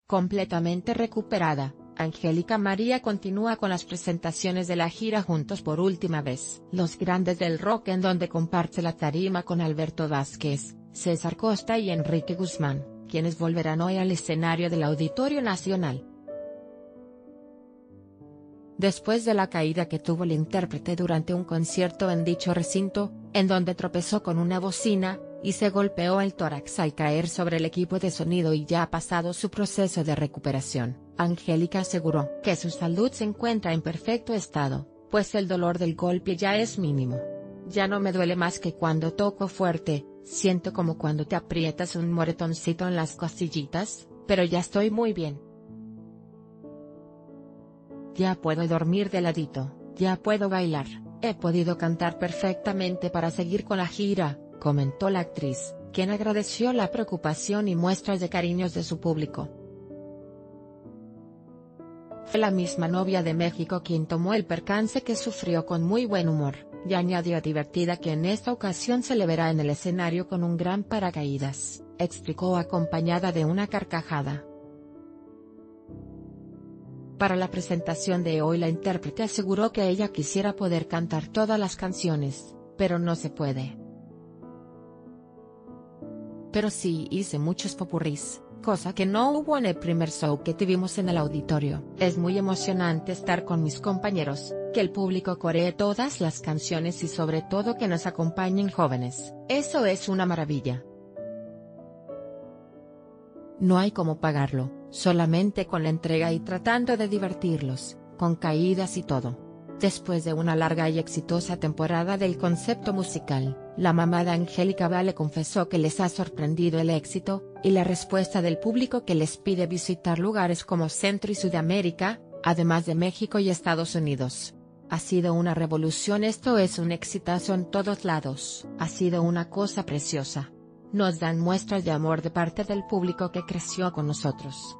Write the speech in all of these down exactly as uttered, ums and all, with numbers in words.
Completamente recuperada, Angélica María continúa con las presentaciones de la gira Juntos por última vez. Los grandes del rock, en donde comparte la tarima con Alberto Vázquez, César Costa y Enrique Guzmán, quienes volverán hoy al escenario del Auditorio Nacional. Después de la caída que tuvo el intérprete durante un concierto en dicho recinto, en donde tropezó con una bocina, y se golpeó el tórax al caer sobre el equipo de sonido y ya ha pasado su proceso de recuperación, Angélica aseguró que su salud se encuentra en perfecto estado, pues el dolor del golpe ya es mínimo. Ya no me duele más que cuando toco fuerte, siento como cuando te aprietas un moretoncito en las costillitas, pero ya estoy muy bien. Ya puedo dormir de ladito, ya puedo bailar, he podido cantar perfectamente para seguir con la gira, comentó la actriz, quien agradeció la preocupación y muestras de cariños de su público. Fue la misma novia de México quien tomó el percance que sufrió con muy buen humor, y añadió divertida que en esta ocasión se le verá en el escenario con un gran paracaídas, explicó acompañada de una carcajada. Para la presentación de hoy la intérprete aseguró que ella quisiera poder cantar todas las canciones, pero no se puede. Pero sí hice muchos popurrís, cosa que no hubo en el primer show que tuvimos en el auditorio. Es muy emocionante estar con mis compañeros, que el público coree todas las canciones y sobre todo que nos acompañen jóvenes, eso es una maravilla. No hay cómo pagarlo, solamente con la entrega y tratando de divertirlos, con caídas y todo. Después de una larga y exitosa temporada del concepto musical, la mamá de Angélica Vale confesó que les ha sorprendido el éxito, y la respuesta del público que les pide visitar lugares como Centro y Sudamérica, además de México y Estados Unidos. Ha sido una revolución, esto es un exitazo en todos lados. Ha sido una cosa preciosa. Nos dan muestras de amor de parte del público que creció con nosotros.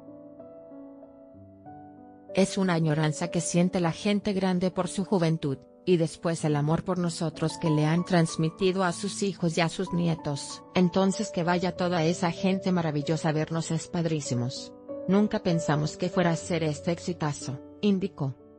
Es una añoranza que siente la gente grande por su juventud, y después el amor por nosotros que le han transmitido a sus hijos y a sus nietos. Entonces que vaya toda esa gente maravillosa a vernos es padrísimos. Nunca pensamos que fuera a ser este exitazo, indicó.